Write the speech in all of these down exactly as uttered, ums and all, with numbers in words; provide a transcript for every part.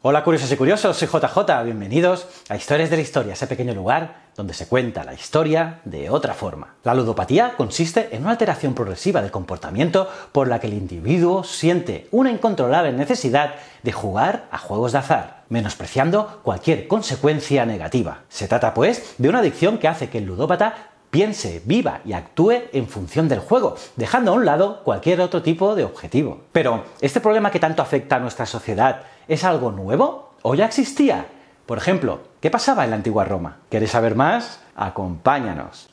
Hola curiosos y curiosos, soy J J, bienvenidos a Historias de la Historia, ese pequeño lugar donde se cuenta la historia de otra forma. La ludopatía consiste en una alteración progresiva del comportamiento por la que el individuo siente una incontrolable necesidad de jugar a juegos de azar, menospreciando cualquier consecuencia negativa. Se trata, pues, de una adicción que hace que el ludópata piense, viva y actúe en función del juego, dejando a un lado cualquier otro tipo de objetivo. Pero, ¿este problema que tanto afecta a nuestra sociedad es algo nuevo o ya existía? Por ejemplo, ¿qué pasaba en la antigua Roma? ¿Queréis saber más? Acompáñanos.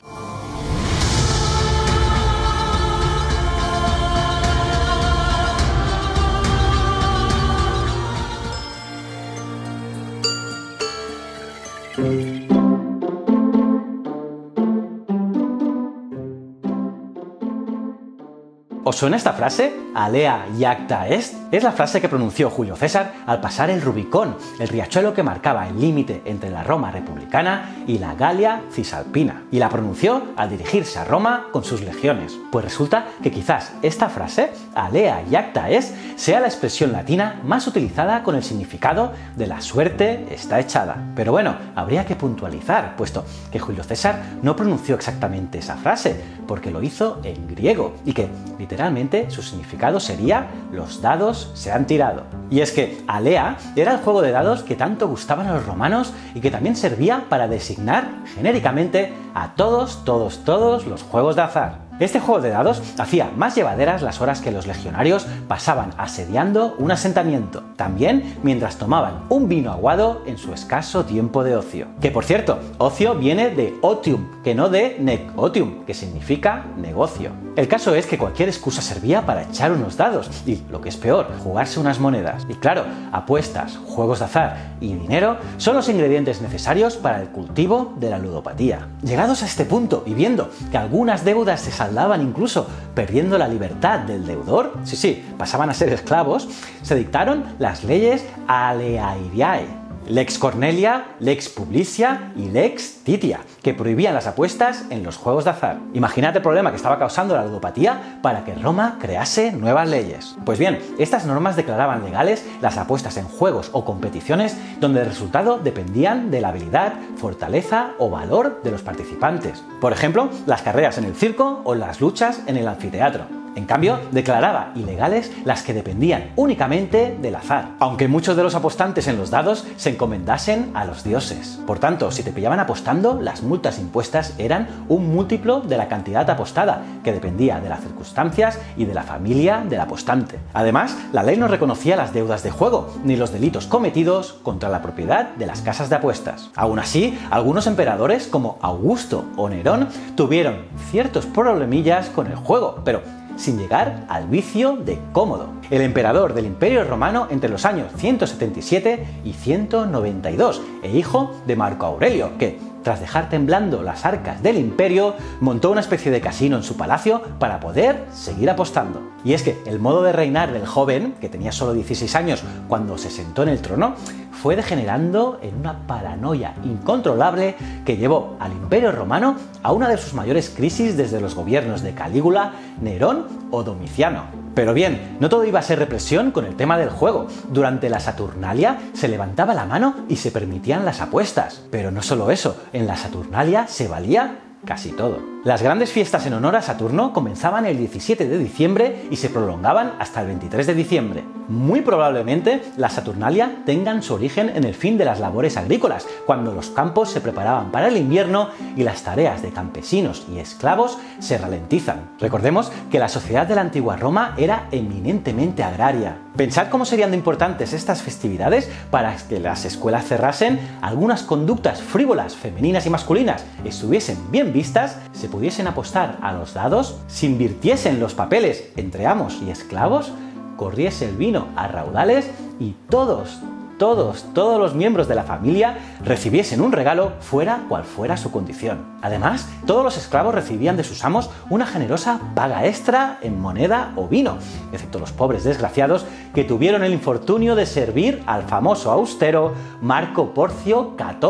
¿Os suena esta frase? Alea iacta est. Es la frase que pronunció Julio César al pasar el Rubicón, el riachuelo que marcaba el límite entre la Roma republicana y la Galia cisalpina. Y la pronunció al dirigirse a Roma con sus legiones. Pues resulta que quizás esta frase, alea iacta est, sea la expresión latina más utilizada con el significado de la suerte está echada. Pero bueno, habría que puntualizar, puesto que Julio César no pronunció exactamente esa frase, porque lo hizo en griego, y que literalmente su significado sería los dados se han tirado. Y es que alea era el juego de dados que tanto gustaban a los romanos y que también servía para designar genéricamente a todos, todos, todos los juegos de azar. Este juego de dados hacía más llevaderas las horas que los legionarios pasaban asediando un asentamiento, también mientras tomaban un vino aguado en su escaso tiempo de ocio. Que por cierto, ocio viene de otium, que no de negotium, que significa negocio. El caso es que cualquier excusa servía para echar unos dados y, lo que es peor, jugarse unas monedas. Y claro, apuestas, juegos de azar y dinero son los ingredientes necesarios para el cultivo de la ludopatía. Llegados a este punto y viendo que algunas deudas se saldaban incluso perdiendo la libertad del deudor, sí, sí, pasaban a ser esclavos, se dictaron las leyes Aleairiae, Lex Cornelia, Lex Publicia y Lex Titia, que prohibían las apuestas en los juegos de azar. Imaginad el problema que estaba causando la ludopatía para que Roma crease nuevas leyes. Pues bien, estas normas declaraban legales las apuestas en juegos o competiciones donde el resultado dependían de la habilidad, fortaleza o valor de los participantes. Por ejemplo, las carreras en el circo o las luchas en el anfiteatro. En cambio, declaraba ilegales las que dependían únicamente del azar, aunque muchos de los apostantes en los dados se encomendasen a los dioses. Por tanto, si te pillaban apostando, las multas impuestas eran un múltiplo de la cantidad apostada, que dependía de las circunstancias y de la familia del apostante. Además, la ley no reconocía las deudas de juego, ni los delitos cometidos contra la propiedad de las casas de apuestas. Aún así, algunos emperadores, como Augusto o Nerón, tuvieron ciertos problemillas con el juego, pero sin llegar al vicio de Cómodo, el emperador del Imperio Romano entre los años ciento setenta y siete y ciento noventa y dos, e hijo de Marco Aurelio, que, tras dejar temblando las arcas del imperio, montó una especie de casino en su palacio para poder seguir apostando. Y es que el modo de reinar del joven, que tenía solo dieciséis años cuando se sentó en el trono, fue degenerando en una paranoia incontrolable que llevó al Imperio Romano a una de sus mayores crisis desde los gobiernos de Calígula, Nerón o Domiciano. Pero bien, no todo iba a ser represión con el tema del juego. Durante la Saturnalia se levantaba la mano y se permitían las apuestas. Pero no solo eso, en la Saturnalia se valía casi todo. Las grandes fiestas en honor a Saturno comenzaban el diecisiete de diciembre y se prolongaban hasta el veintitrés de diciembre. Muy probablemente la Saturnalia tengan su origen en el fin de las labores agrícolas, cuando los campos se preparaban para el invierno y las tareas de campesinos y esclavos se ralentizan. Recordemos que la sociedad de la antigua Roma era eminentemente agraria. Pensad cómo serían de importantes estas festividades para que las escuelas cerrasen, algunas conductas frívolas femeninas y masculinas estuviesen bien vistas, se pudiesen apostar a los dados, se invirtiesen los papeles entre amos y esclavos, corriese el vino a raudales y todos, todos, todos los miembros de la familia recibiesen un regalo fuera cual fuera su condición. Además, todos los esclavos recibían de sus amos una generosa paga extra en moneda o vino, excepto los pobres desgraciados que tuvieron el infortunio de servir al famoso austero Marco Porcio Catón.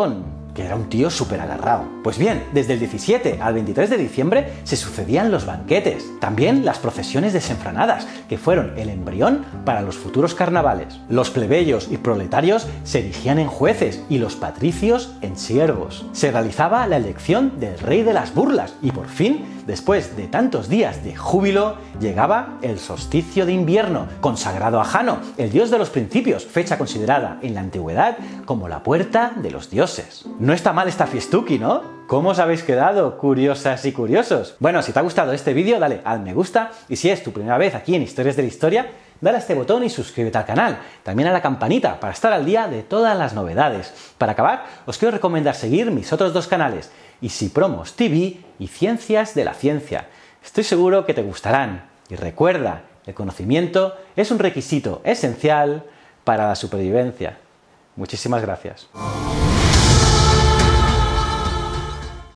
que era un tío súper agarrado. Pues bien, desde el diecisiete al veintitrés de diciembre se sucedían los banquetes, también las procesiones desenfrenadas, que fueron el embrión para los futuros carnavales. Los plebeyos y proletarios se erigían en jueces y los patricios en siervos. Se realizaba la elección del rey de las burlas y por fin, después de tantos días de júbilo, llegaba el solsticio de invierno, consagrado a Jano, el dios de los principios, fecha considerada en la antigüedad como la puerta de los dioses. No está mal esta fiestuki, ¿no? ¿Cómo os habéis quedado, curiosas y curiosos? Bueno, si te ha gustado este vídeo, dale al me gusta y si es tu primera vez aquí en Historias de la Historia, dale a este botón y suscríbete al canal, también a la campanita para estar al día de todas las novedades. Para acabar, os quiero recomendar seguir mis otros dos canales, Isipromos T V y Ciencias de la Ciencia. Estoy seguro que te gustarán. Y recuerda, el conocimiento es un requisito esencial para la supervivencia. Muchísimas gracias.